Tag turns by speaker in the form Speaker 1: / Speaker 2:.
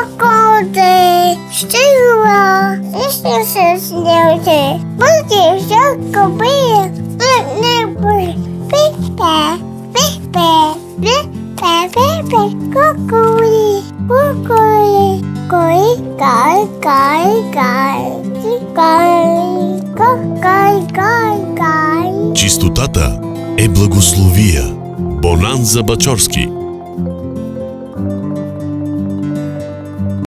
Speaker 1: Колкоте, щила, лично се сняте, бъде всяко бие, не бъде, пипе, пипе, пипе, пипе, кукури, кукури, кой, кай, кай, кай, кай, кай, кай, кай.
Speaker 2: Чистотата е благословия. Бонанза Бачорски.